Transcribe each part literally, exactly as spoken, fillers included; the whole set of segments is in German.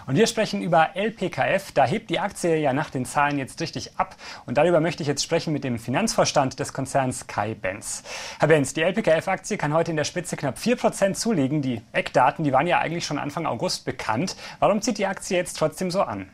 Und wir sprechen über L P K F. Da hebt die Aktie ja nach den Zahlen jetzt richtig ab. Und darüber möchte ich jetzt sprechen mit dem Finanzvorstand des Konzerns Kai Benz. Herr Benz, die L P K F-Aktie kann heute in der Spitze knapp vier Prozent zulegen. Die Eckdaten, die waren ja eigentlich schon Anfang August bekannt. Warum zieht die Aktie jetzt trotzdem so an?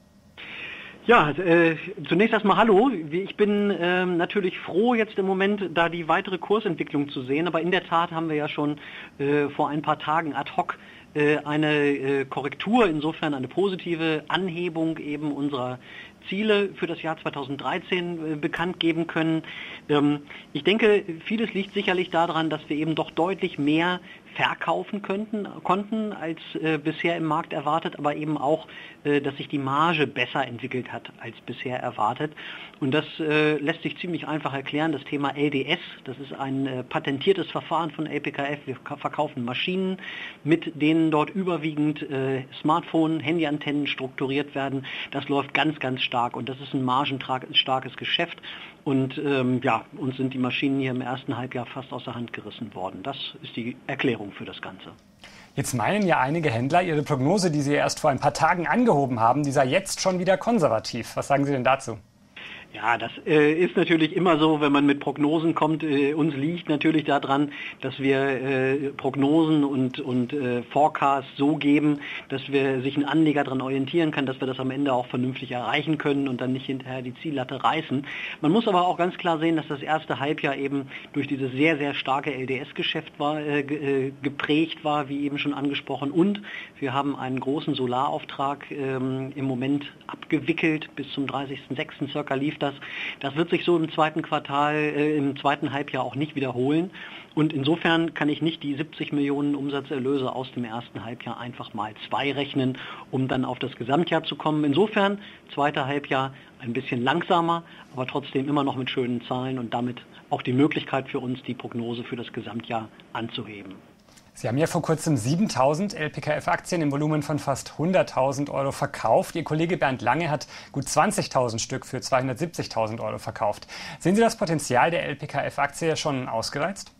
Ja, äh, zunächst erstmal hallo. Ich bin äh, natürlich froh, jetzt im Moment da die weitere Kursentwicklung zu sehen. Aber in der Tat haben wir ja schon äh, vor ein paar Tagen ad hoc äh, eine äh, Korrektur, insofern eine positive Anhebung eben unserer Ziele für das Jahr zweitausenddreizehn äh, bekannt geben können. Ähm, ich denke, vieles liegt sicherlich daran, dass wir eben doch deutlich mehr verkaufen könnten, konnten als äh, bisher im Markt erwartet, aber eben auch, äh, dass sich die Marge besser entwickelt hat als bisher erwartet. Und das äh, lässt sich ziemlich einfach erklären. Das Thema L D S, das ist ein äh, patentiertes Verfahren von L P K F. Wir verkaufen Maschinen, mit denen dort überwiegend äh, Smartphone, Handyantennen strukturiert werden. Das läuft ganz, ganz stark und das ist ein margenstarkes Geschäft. Und ähm, ja, uns sind die Maschinen hier im ersten Halbjahr fast aus der Hand gerissen worden. Das ist die Erklärung für das Ganze. Jetzt meinen ja einige Händler, ihre Prognose, die sie erst vor ein paar Tagen angehoben haben, die sei jetzt schon wieder konservativ. Was sagen Sie denn dazu? Ja, das äh, ist natürlich immer so, wenn man mit Prognosen kommt. Äh, uns liegt natürlich daran, dass wir äh, Prognosen und, und äh, Forecasts so geben, dass wir sich ein Anleger daran orientieren kann, dass wir das am Ende auch vernünftig erreichen können und dann nicht hinterher die Ziellatte reißen. Man muss aber auch ganz klar sehen, dass das erste Halbjahr eben durch dieses sehr, sehr starke L D S-Geschäft war, äh, geprägt war, wie eben schon angesprochen. Und wir haben einen großen Solarauftrag ähm, im Moment abgewickelt. Bis zum dreißigsten sechsten circa lief das. Das wird sich so im zweiten Quartal, äh, im zweiten Halbjahr auch nicht wiederholen. Und insofern kann ich nicht die siebzig Millionen Umsatzerlöse aus dem ersten Halbjahr einfach mal zwei rechnen, um dann auf das Gesamtjahr zu kommen. Insofern, zweite Halbjahr ein bisschen langsamer, aber trotzdem immer noch mit schönen Zahlen und damit auch die Möglichkeit für uns, die Prognose für das Gesamtjahr anzuheben. Sie haben ja vor kurzem siebentausend L P K F-Aktien im Volumen von fast hunderttausend Euro verkauft. Ihr Kollege Bernd Lange hat gut zwanzigtausend Stück für zweihundertsiebzigtausend Euro verkauft. Sehen Sie das Potenzial der L P K F-Aktie schon ausgereizt?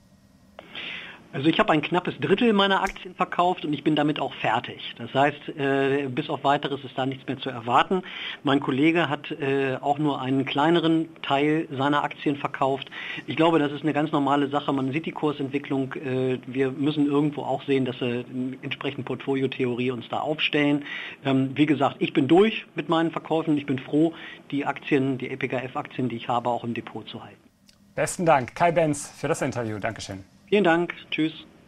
Also ich habe ein knappes Drittel meiner Aktien verkauft und ich bin damit auch fertig. Das heißt, äh, bis auf Weiteres ist da nichts mehr zu erwarten. Mein Kollege hat äh, auch nur einen kleineren Teil seiner Aktien verkauft. Ich glaube, das ist eine ganz normale Sache. Man sieht die Kursentwicklung. Äh, wir müssen irgendwo auch sehen, dass wir entsprechend Portfoliotheorie uns da aufstellen. Ähm, wie gesagt, ich bin durch mit meinen Verkäufen. Ich bin froh, die Aktien, die L P K F-Aktien, die ich habe, auch im Depot zu halten. Besten Dank, Kai Benz, für das Interview. Dankeschön. Vielen Dank. Tschüss.